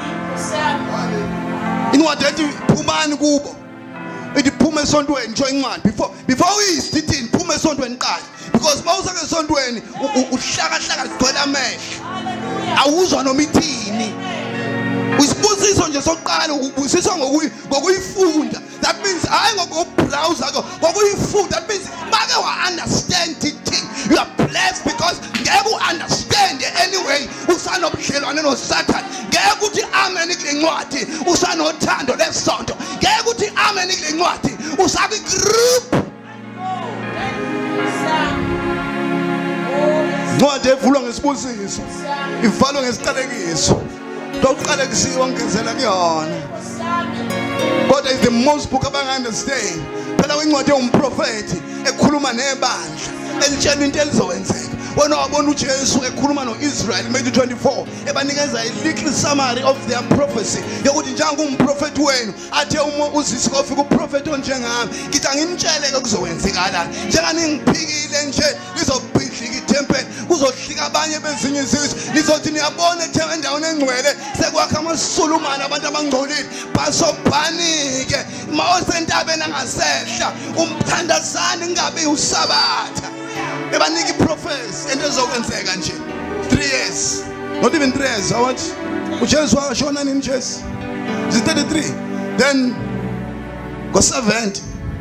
incwadi ethi phumani kubo ithi phuma esontweni ngisho incwadi before before uyisithini uphuma esontweni qala because mawusake esontweni uhlaka hlaka ligcwele amehlo awuzwa noma ithini usibusiso nje sokuqala ubusiswa ngokuyifunda that means hayi ngokubrowser ngokuyifunda that means make wa understand it you are blessed because ngeke u-understand anyway usanobudlelwane noSatan ngeke uthi amen kule ncwadi usanothando lesonto ngeke uthi amen kule ncwadi usaka igroup ncwadi evulwa ngesibusiso ivalwa ngesiqalekiso lokuqalekisiwa ngezela kuyona kodwa is the most book abangu-understand phela kwincwadi yomprofethi ekhuluma nebandla elitshela into elizowenzeka wena wabona uJesu ekhuluma noIsrael Matthew twenty-four ebanikeza a little summary of their prophecy yokuthi njengoba umprofeti wenu athe uma uzisi kofika uprofeti onjengami ngithi angimtshele ke kuzokwenzekala njengani ngiphikile nje lizobhidlika ithempeli kuzohlika abanye bezinye izizwe lizothi niyabona endaweni engcwele sekwakha amasulumane abantu abangcolile basobhanike maosentabeni angasehla umthandazane ngabe usabatha ebanika iprofesi into ezokwenzeka nje three years not even three years awat uJesu washona nini Jesu is thirty-three then go seventy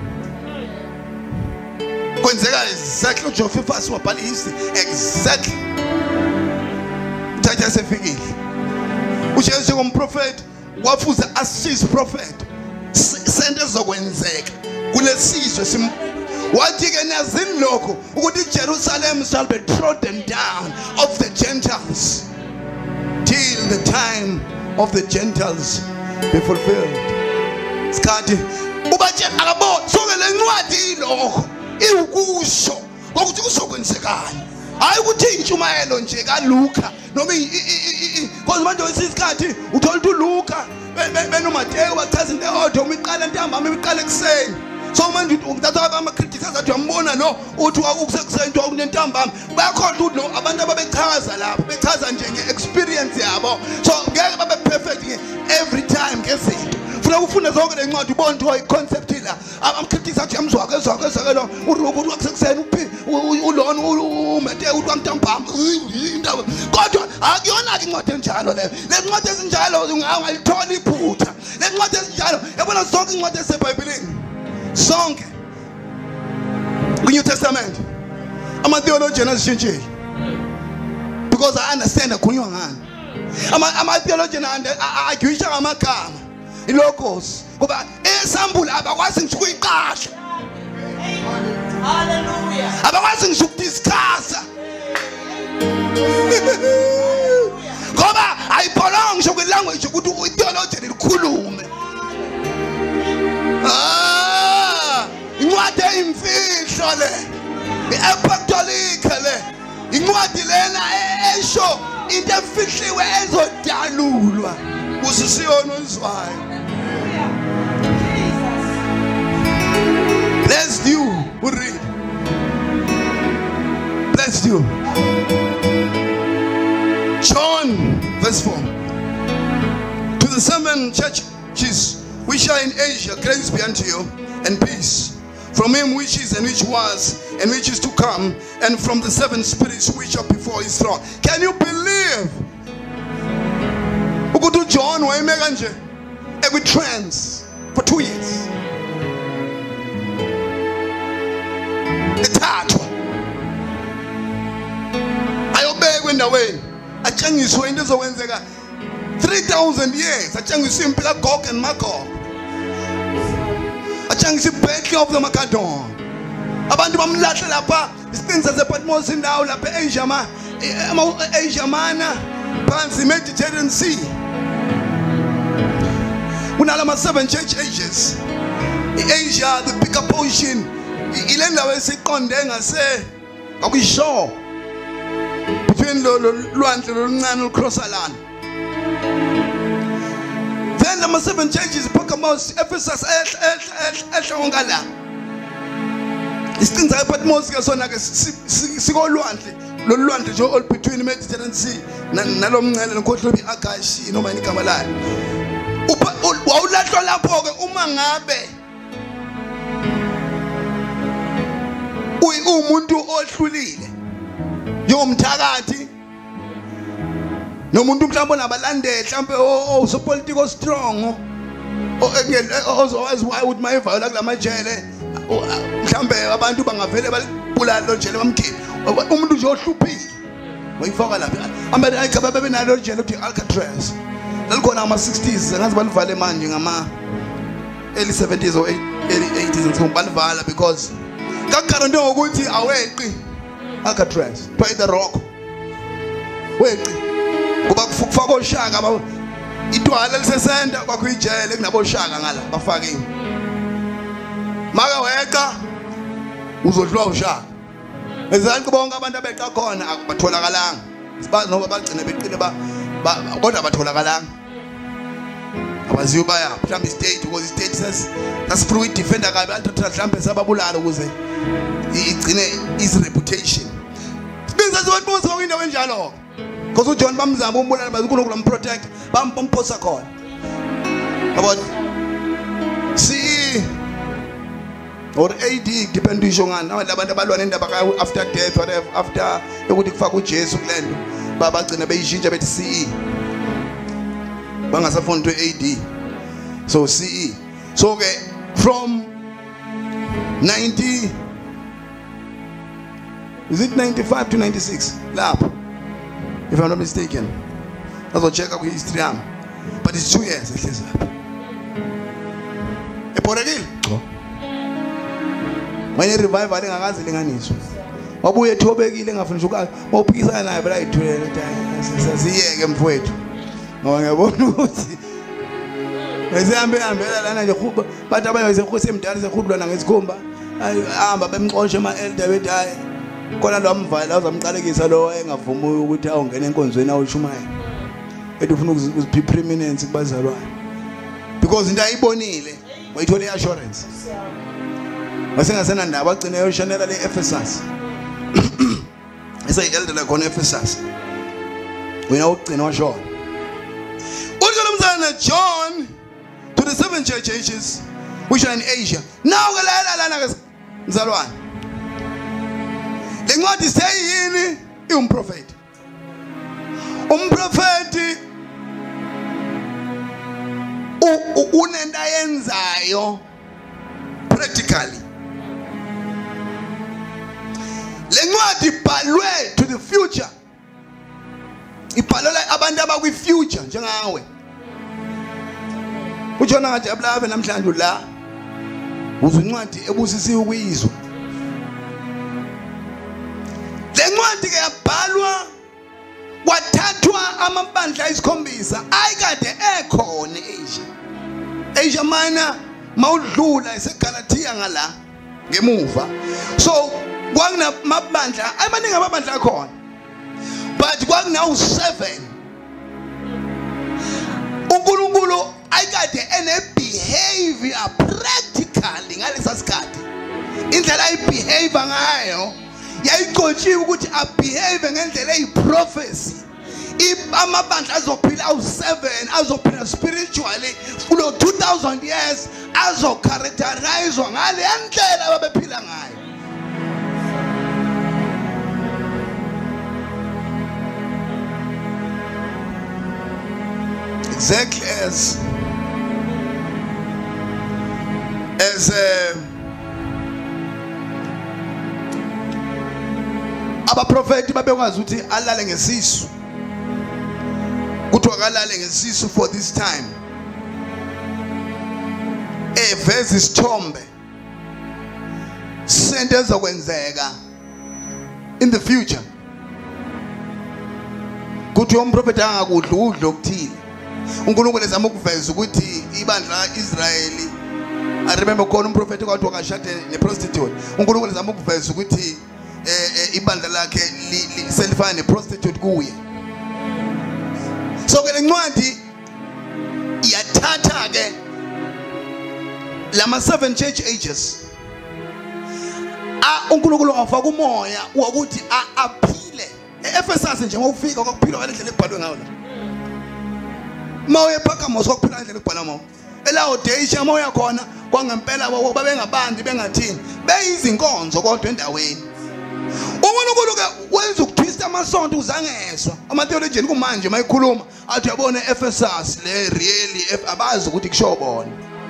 kwenzeka exactly uJosephus wabhala history exactly uthatha sefikile uJesu ngomprofeti wafuza assist prophet sente ezokwenzeka kulesizwe sim wathi ke nazini lokho ukuthi Jerusalem shall be trodden down of the Gentiles till the time of the Gentiles be fulfilled. Skadi ubatshe akabo sonke lencwadi lokho iwukusho ukuthi kuzokwenzekani hayi ukuthi intshumayelo nje kaLuka noma because manje wesikhathi uthola ukuthi uLuka benoMateyu bachaza into eyodwa uma iqala ntambama iqala ekseni so manje that's why ama criticize athi uyambona lo uthi ukusekuseni into kunentambama bayakhona ukuthi lo abantu ababechaza lapho bechaza nje ngeexperience yabo so ngeke babe perfect every time ngezinto funa ufune zonke lencwadi ubone ukuthi iconcept la amcriticize athi yamzwa kezwa kezwa lo uruku ukusekuseni uphi ulona uMateyu uthi wantambama indaba kodwa akuyona ke incwadi enjalo le lencwadi ezinjalo ungalithola iphutha lencwadi ezinjalo yabona zonke incwadi eseBhayibhelini zonke New Testament ama theologian azishintshile because I understand akunywa ngani ama ama theologian agisha ngamagama ilogos ngoba esambule abakwazi ngisho kuyiqasha hallelujah abakwazi ngisho ukudiscussa ngoba ayibholonga ngisho kwilanguage ukuthi itheologian likhulume ah incwadi imfihlo le iapostolic le incwadi lena esho into efihliwe ezodalulwa usisiyona uzwayo blessed you who read blessed you John verse four to the seven churches which are in Asia, grace be unto you and peace from him which is and which was and which is to come, and from the seven spirits which are before his throne. Can you believe? Ukudu John wayemeka nje every trance for two years. Ethathwa ayobekwe endaweni atshengiswe into ezokwenzeka three thousand years atshengiswe impilo kaGog and Magog atshengiswe ibhethe of the Macedon abantu bamlahle lapha isithini sasePatmos indawo lapha eAsia ma eAsia mana phansi Mediterranean Sea kunalama seven church ages iAsia the bigger portion ile ndawo esiqonde ngase akuyishore between lo lwandle loluncane olucrossa lana. Then the seven churches Pergamos, Ephesus, ehlongala isithini sasePatmos ke sona ke sikolwandle lolwandle nje all between Mediterranean Sea nalomncele nokhohlo iAgashi noma igama layo wawulahlwa lapho ke uma ngabe umuntu ohlulile njengomthakathi nomuntu mhlawumbe onabalandeli mhlawumbe osopolitiko strong ozowazi why would my viola kulamajele mhlawumbe abantu bangavele balibulala lo jele bamkhiphe umuntu nje ohluphile wayifaka lapha ambe ayikaba bebe nalo jele uthi Alcatraz lalikhona ama sixties ngazi balivale manje ngama early seventies or early eighties ngicela balivala because ngakaronto ngokuthi aweqi Alcatraz by the rock weqi kuba kufaka oshaka aba idwala lisesenta kwakho ijele kunabo shaka ngala bafake maka weqa uzodlwa ushaka ezanike bonke abantu abeqa khona abatholakalang sibazi noba bagcina beqine ba kodwa abatholakalanga abaziyo baya mhlawumbe state because state says that's fluid defender kabi although mhlawumbe sababulala ukuze igcine is reputation sibiza abantu bonke kwindawo enjalo because uJohn bamzama umbulala bazinkulu kumprotect bampomposa khona about C or A D depend isho ngani abantu abalwana indaba after death whatever after ukuthi kufaka uJesu kulento babagcina beyishintsha bethi C E bangasafunda A D so C E so ke from ninety is it ninety-five to ninety-six lapho if I'm not mistaken I'll check up history am but it's two years ehlezi lapha eporekile manje revival engakazi linganiswa wabuye ethobekile engafundisha ukwazi mawuphikisana naye bayayithulele sasiyeke mfowethu ngoba ngiyabona ukuthi ezihambe hambela lana nje khuba bathi abaye sekhosi emdala sekhululana ngesikhumba ahamba bemxoshe ama elder bethi hayi khona lo amvala uzamqalekisa lo engavumi ukuthi awungena enkonzweni awushumaye ethi ufuna ukuziphi preeminence kubazalwane because into ayibonile wayithola iassurance wasengasena ndaba agcina yoshonela le Ephesus ese elder la khona Ephesus wena ugcina washona uJohn John to the seven churches which are in Asia now ke la lana ke mzalwane lencwadi seyini iumprofeti umprofeti unento ayenzayo practically lencwadi ibhalwe to the future ibhalwe abantu abakwi future njengawe uJona ngathi abulave namhlanje la uzincwadi ebusisiwe ukuyizwa lencwadi ke yabhalwa wathathwa amabandla isikhombisa ayikade ekhona eAsia Asia Minor mawudlula eseGalatia ngala ngemuva so kwakunamabandla amaningi amabandla akhona but kwakunawu seven uNkulunkulu ayikade ene behavior practically ngalesa sikhathi indlela ayibehave ngayo yayiqotshiwe ukuthi abehave ngendlela eyiprophecy amabandla azophila awu seven azophila spiritually kulo two thousand years azo characterize ngale ndlela ababephila ngayo exactly as as uh, abaprofeti babekwazi ukuthi alale ngesisu kuthiwa kalale ngesisu for this time eveza isithombe sento ezokwenzeka in the future kuthi umprofeti angakudla udlo okuthile uNkulunkulu ezama ukuveza ukuthi ibandla laIsrayeli I remember khona umprofeti kwathi wakashade neprostitute uNkulunkulu ezama ukuveza ukuthi eh ibandla lakhe selifana neprostitute kuye so ke lencwadi iyathatha ke lama seven church ages a uNkulunkulu afaka umoya ukuthi aphile eEphesus nje ngokufika kwakuphilwa ngendlela ebhalwe ngayo la mawe phaka moso kuphila ngendlela ebhalwa ngayo eLaodicea moya khona kwangempela babengabandi bengathini beyizinkonzo kodwa endaweni. UNkulunkulu ke wenza ukutwista amasonto uzangeswa amatheologian kumanje mayikhuluma athi uyabona eEfesus le really abazi ukuthi kusho bona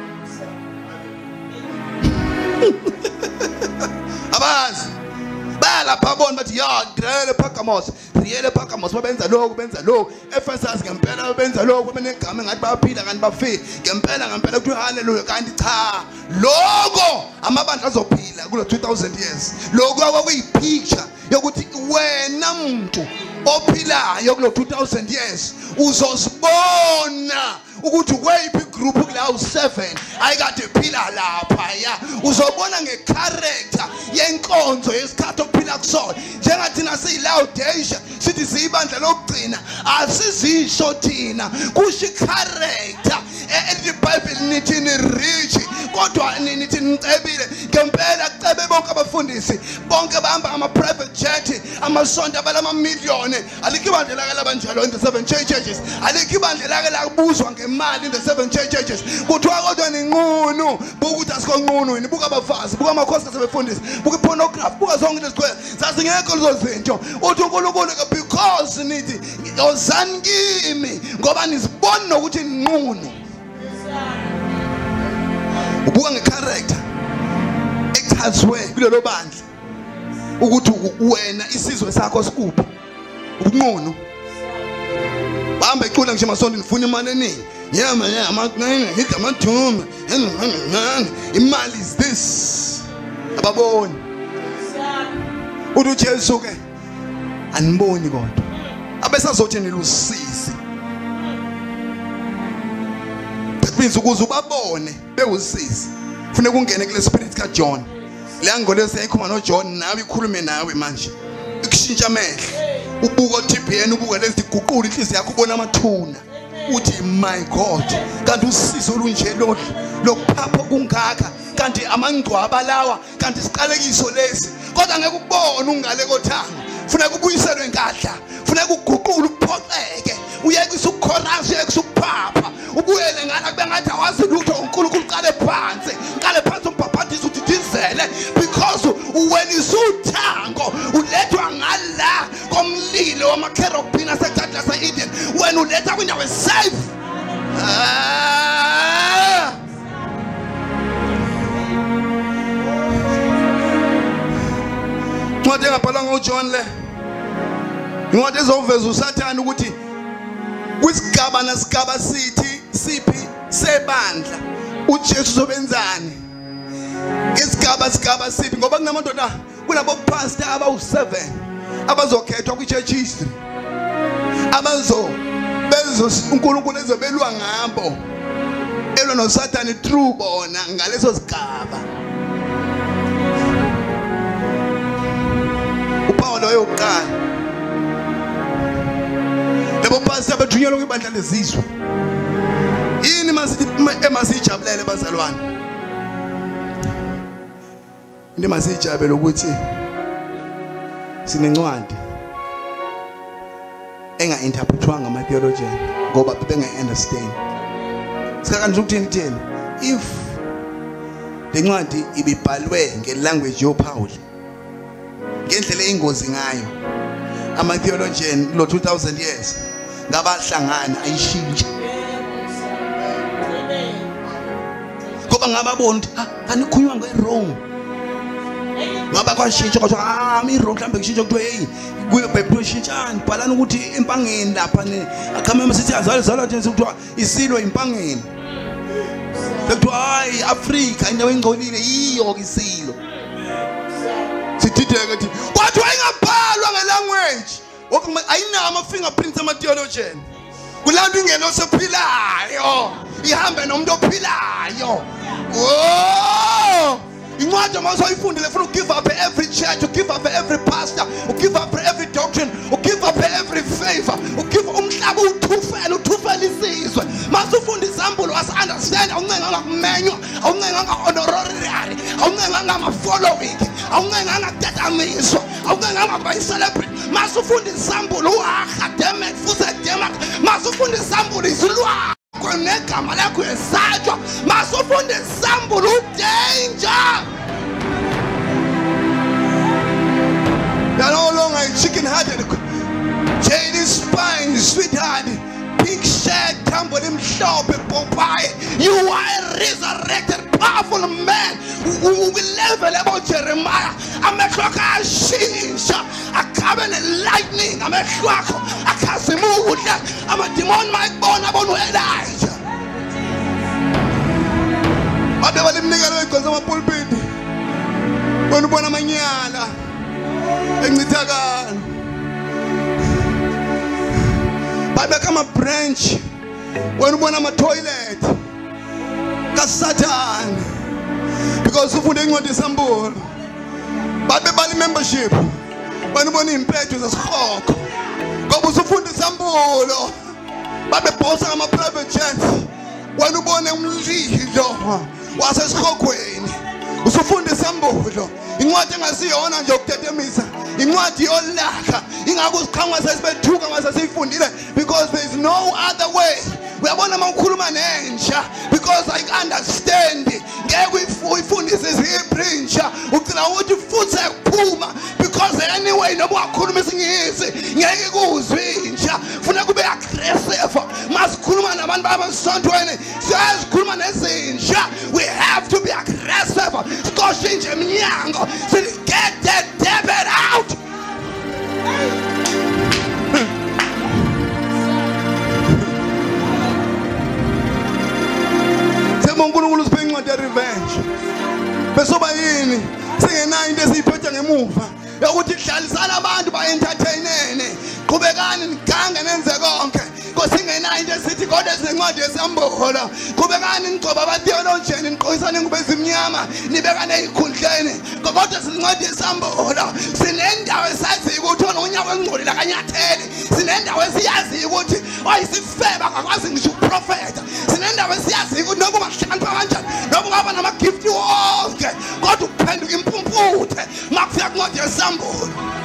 abazi balapha bona bathi ya grele Pergamos real Pergamos babenza lokho benza lokho eEfesus ngempela benza lokho benegama ngathi bayaphila kanti bafile ngempela ngempela kuthi hallelujah kanti cha lokho amabandla azophila kulo two thousand years lokho akuyipicture yokuthi wena muntu ophilayo kulo two thousand years uzosibona ukuthi kweyiphi group kulawo seven ayikade phila lapha ya uzobona ngecharacter yenkonzo yesikhathi ophila kusona njengathina siyiLaodicea sithi siyibandla lokugcina asizisho thina kusho icharacter eBhayibheli nithi ni rich kodwa nithi nicebile ngempela cebe bonke abafundisi bonke bahamba ama private jet amasonto abalama million alikho ibandla lake labanjalo in the seven churches alikho ibandla lake lakubuzwa ngemali in the seven churches kuthiwa kodwa ninqunu buka ukuthi asikonqunu yini buka abafazi buka amakhosi asebefundisi buka pornography buka zonke lezigwele sasingekho lezo zinto uthi uNkulunkulu ke because nithi yozani kimi ngoba nisibona nokuthi ninqunu ubuka ngecharacter echazwe kulelo bandla ukuthi wena isizwe sakho sikuphi ubunqunu bamba ecula ngisho masonto nifuna imali eningi yema yema ngigama thuma imali is this ababoni uthi uJesu ke aniboni kodwa abesazothi nilusisi means ukuze ubabone bewusisi kufanele ungene kule spirit ka John le ngolo seyikhoma no John nawe ikhulume nawe manje ikushintsha amehlo ubuka T B N ubuka lezi guqula inhliziyo yakho ubona amathuna uthi my God kanti usisizo olunje lo lokuphapha kungaka kanti amangcwaba lawa kanti siqalekiso lesi kodwa ngeke ukubone ungale kothanga kufanele ubuyiselwe enkadla kufanele uguqule uphoxeke uyekisa ukuchorus uyekisa ukuphapha ubuyele ngala kube ngathi awazi lutho uNkulunkulu qale phansi qale phansi umphaphantisa uthi dizele because when isuthango ulethwa ngala komlilo wamacherubim aseGarden yaseEden when uletha kwindawo safe ah Mode ngaphala ngoJohn le Incwadi ezoveza uSathane ukuthi kwisigaba nasigaba sithi siphi sebandla uJesu uzobenzani isigaba sigaba siphi ngoba kunamadoda kulabo pastor abawu seven abazokhethwa kwichurch history abazo bezo uNkulunkulu ezobelwa ngabo elwa noSathane through bona ngaleso sigaba uPawulo yokuqala lebo pastor bethunyelwa kwibandla lezizwe yini masithi emasijabulele bazalwane into masijabule ukuthi sinencwadi enga interpretwa ngama theologian ngoba benga understand sikakanje ukuthini thini if lencwadi ibibhalwe ngelanguage yoPaul ngendlela eyingozi ngayo ama theologian lo two thousand years ngabahlangana ayishintshe ngoba ngababona ukuthi anikhunywa ngeWrong ngaba kwashintsha kwathi ah mi wrong mhlambe kushintsha kuthiwe hey kuyo Bible ishintshani bhalana ukuthi empangeni lapha ne akhamema sithi azale zala nje kuthiwa isilo impangeni sekuthiwa hayi Africa indawo engcolile yiyo isilo sithitheke ukuthi kwathi ayingabhalwa ngelanguage ayina ama fingerprints ama theologian kulanda ingelo sephilayo ihambe nomuntu ophilayo oh incwadi masoyifundile ufuna give up every church, you give up every pastor, you give up every doctrine, you give up every favor, you give umhlaba uthufela uthufela isizwe masufunda example was understand awuncenga ngakumenywa awuncenga ngahonorary awuncenga ngama following awuncenga ngakutataniswa awuncenga ngaba celebrate masufunda example uaha demek futhi demek masufunda example izilwa negama lakho uyesatshwa. Masufunda isambulo udanger. They're no longer chicken-hearted. Jaded spine, sweetheart. Pink shirt, tumble him shop, Popeye. You are a resurrected, powerful man who will level about Jeremiah. I'm a clock, I change. I come in lightning. I'm a clock. I can't see move. I'm a demon, my bone, I'm on where I. I never live nigga because I'm a pulpit. When one of my nyala. Engithakan. But become a branch when one am a toilet. That's Satan. Because of the December. But the body membership. When one impetus is hawk. Go to food December. But the boss am a private jet. When one am lead was a hawkway. Usufunda isambulo incwadi engasiyona nje ukutetemisa incwadi yolaka ingakusikhanga sesibethuka ngasesifundile because there is no other way. Uyabona mawukhuluma nentsha because I understand ngeke uyifundise iziprintsha ucela ukuthi futhi ukuphuma because anyway noba wakhuluma isingisi ngeke kuzwe intsha funa kube aggressive masikhuluma nabantu babasontweni siyazikhuluma nezintsha. We have to be aggressive. Sikoshe nje eminyango sithi get that devil out. uNkulunkulu usiphe incwadi ya revenge. Besoba yini singenayo into esiyiphethe ngemuva yokuthi dlalisana abantu ba entertainene qhubekani nigange nenze konke kosingenayo into esithi kodwa sinencwadi yesambulo qhubekani nigcoba abatheolojeni niqoyisane ngube ezimnyama nibekane ezikhundleni kodwa sinencwadi yesambulo sinendawo esaziyo ukuthi ononyaka engcolile kanyatheli sinendawo esiyaziyo ukuthi oyisifeba akwazi ngisho uprofeta sinendawo esiyaziyo ukuthi noma ungahlakaniphanga kanjani noma ungaba nama-gift wonke kodwa uphenduka impumputhe makufika kuncwadi yesambulo.